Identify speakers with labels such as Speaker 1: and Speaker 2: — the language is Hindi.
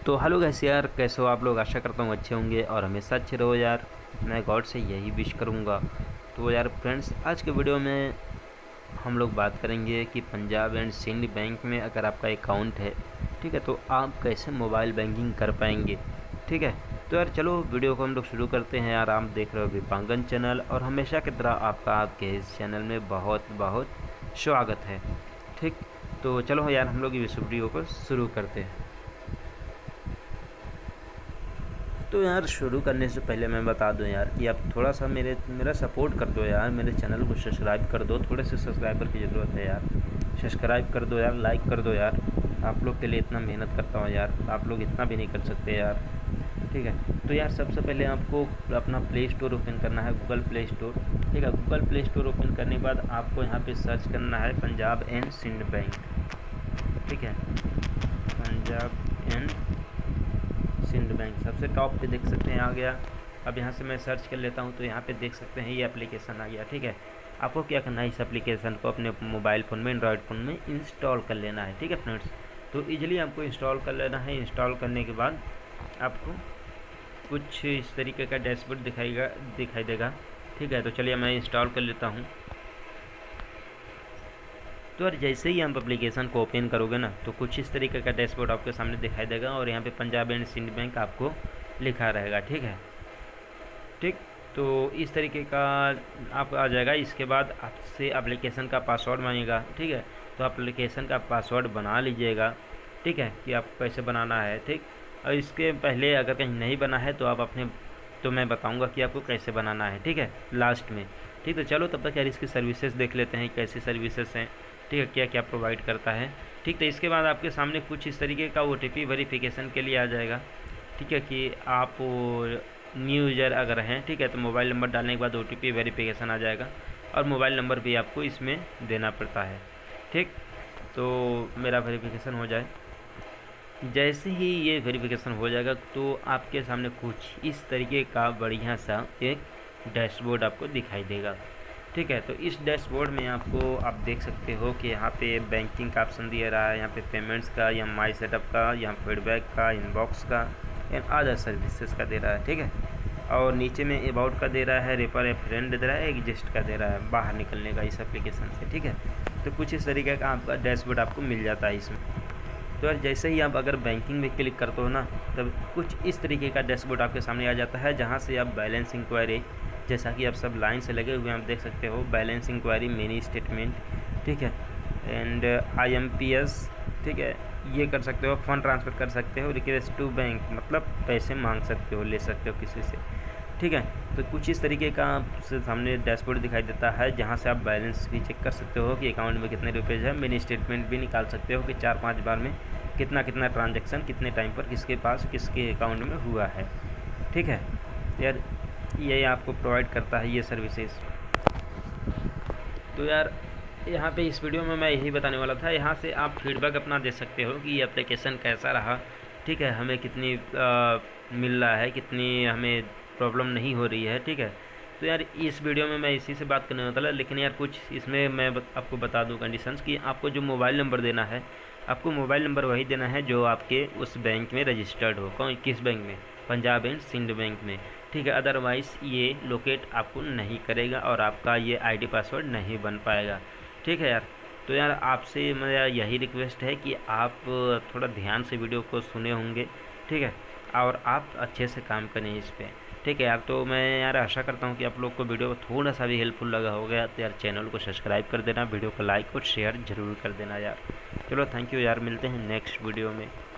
Speaker 1: तो हेलो गाइस यार, कैसे हो आप लोग। आशा करता हूँ अच्छे होंगे और हमेशा अच्छे रहो यार। मैं गॉड से यही विश करूँगा। तो यार फ्रेंड्स, आज के वीडियो में हम लोग बात करेंगे कि पंजाब एंड सिंध बैंक में अगर आपका अकाउंट है, ठीक है, तो आप कैसे मोबाइल बैंकिंग कर पाएंगे। ठीक है, तो यार चलो वीडियो को हम लोग शुरू करते हैं। यार आप देख रहे हो विपांगन चैनल और हमेशा की तरह आपका आपके इस चैनल में बहुत बहुत स्वागत है। ठीक, तो चलो यार हम लोग इस वीडियो को शुरू करते हैं। तो यार शुरू करने से पहले मैं बता दूं यार कि आप थोड़ा सा मेरा सपोर्ट कर दो यार। मेरे चैनल को सब्सक्राइब कर दो, थोड़े से सब्सक्राइबर की ज़रूरत है यार। सब्सक्राइब कर दो यार, लाइक कर दो यार। आप लोग के लिए इतना मेहनत करता हूँ यार, आप लोग इतना भी नहीं कर सकते यार। ठीक है, तो यार सबसे पहले आपको अपना प्ले स्टोर ओपन करना है, गूगल प्ले स्टोर। ठीक है, गूगल प्ले स्टोर ओपन करने के बाद आपको यहाँ पे सर्च करना है पंजाब एंड सिंध बैंक। ठीक है, पंजाब एंड सिंध बैंक सबसे टॉप पे देख सकते हैं आ गया। अब यहाँ से मैं सर्च कर लेता हूँ तो यहाँ पे देख सकते हैं ये एप्लीकेशन आ गया। ठीक है, आपको क्या करना है, इस एप्लीकेशन को अपने मोबाइल फ़ोन में, एंड्रॉयड फ़ोन में इंस्टॉल कर लेना है। ठीक है फ्रेंड्स, तो ईजिली आपको इंस्टॉल कर लेना है। इंस्टॉल करने के बाद आपको कुछ इस तरीके का डैशबोर्ड दिखाई देगा। ठीक है, तो चलिए मैं इंस्टॉल कर लेता हूँ। तो यार जैसे ही आप एप्लीकेशन को ओपन करोगे ना, तो कुछ इस तरीके का डैशबोर्ड आपके सामने दिखाई देगा और यहाँ पे पंजाब एंड सिंध बैंक आपको लिखा रहेगा। ठीक है, ठीक, तो इस तरीके का आप आ जाएगा। इसके बाद आपसे एप्लीकेशन का पासवर्ड मांगेगा। ठीक है, तो एप्लीकेशन का पासवर्ड बना लीजिएगा। ठीक है, कि आपको कैसे बनाना है। ठीक, और इसके पहले अगर कहीं नहीं बना है तो आप तो मैं बताऊंगा कि आपको कैसे बनाना है। ठीक है, लास्ट में। ठीक, तो चलो तब तक यार इसकी सर्विसेज देख लेते हैं, कैसी सर्विसेज हैं। ठीक है, क्या क्या प्रोवाइड करता है। ठीक, तो इसके बाद आपके सामने कुछ इस तरीके का OTP वेरिफिकेशन के लिए आ जाएगा। ठीक है, कि आप न्यू यूज़र अगर हैं, ठीक है, तो मोबाइल नंबर डालने के बाद OTP वेरिफिकेशन आ जाएगा और मोबाइल नंबर भी आपको इसमें देना पड़ता है। ठीक, तो मेरा वेरिफिकेशन हो जाए। जैसे ही ये वेरिफिकेशन हो जाएगा तो आपके सामने कुछ इस तरीके का बढ़िया सा एक डैशबोर्ड आपको दिखाई देगा। ठीक है, तो इस डैशबोर्ड में आपको आप देख सकते हो कि यहाँ पे बैंकिंग का ऑप्शन दिया रहा है, यहाँ पे पेमेंट्स का, या माई सेटअप का, यहाँ फीडबैक का, इनबॉक्स का एंड अदर सर्विसेज का दे रहा है। ठीक है, और नीचे में अबाउट का दे रहा है, रेफर ए फ्रेंड दे रहा है, एग्जिस्ट का दे रहा है, बाहर निकलने का इस एप्लीकेशन से। ठीक है, तो कुछ इस तरीके का आपका डैशबोर्ड आपको मिल जाता है इसमें। तो यार जैसे ही आप अगर बैंकिंग में क्लिक करते हो ना, तब कुछ इस तरीके का डैशबोर्ड आपके सामने आ जाता है, जहाँ से आप बैलेंस इंक्वायरी, जैसा कि आप सब लाइन से लगे हुए हैं, आप देख सकते हो बैलेंस इंक्वायरी, मिनी स्टेटमेंट, ठीक है, एंड IMPS, ठीक है, ये कर सकते हो। फंड ट्रांसफ़र कर सकते हो, रिक्वेस्ट टू बैंक मतलब पैसे मांग सकते हो, ले सकते हो किसी से। ठीक है, तो कुछ इस तरीके का आपसे सामने डैशबोर्ड दिखाई देता है, जहाँ से आप बैलेंस भी चेक कर सकते हो कि अकाउंट में कितने रुपये है। मिनी स्टेटमेंट भी निकाल सकते हो कि 4-5 बार में कितना कितना ट्रांजैक्शन कितने टाइम पर किसके पास किसके अकाउंट में हुआ है। ठीक है, यार ये आपको प्रोवाइड करता है ये सर्विसेज। तो यार यहाँ पे इस वीडियो में मैं यही बताने वाला था। यहाँ से आप फीडबैक अपना दे सकते हो कि ये एप्लीकेशन कैसा रहा। ठीक है, हमें कितनी मिल रहा है, कितनी हमें प्रॉब्लम नहीं हो रही है। ठीक है, तो यार इस वीडियो में मैं इसी से बात करने वाला था, लेकिन यार कुछ इसमें मैं आपको बता दूं कंडीशंस कि आपको जो मोबाइल नंबर देना है, आपको मोबाइल नंबर वही देना है जो आपके उस बैंक में रजिस्टर्ड हो। कौन, किस बैंक में? पंजाब एंड सिंध बैंक में। ठीक है, अदरवाइज़ ये लोकेट आपको नहीं करेगा और आपका ये ID पासवर्ड नहीं बन पाएगा। ठीक है यार, तो यार आपसे मेरा यही रिक्वेस्ट है कि आप थोड़ा ध्यान से वीडियो को सुने होंगे। ठीक है, और आप अच्छे से काम करें इस पर। ठीक है यार, तो मैं यार आशा करता हूँ कि आप लोग को वीडियो थोड़ा सा भी हेल्पफुल लगा होगा। तो यार चैनल को सब्सक्राइब कर देना, वीडियो को लाइक और शेयर ज़रूर कर देना यार। चलो थैंक यू यार, मिलते हैं नेक्स्ट वीडियो में।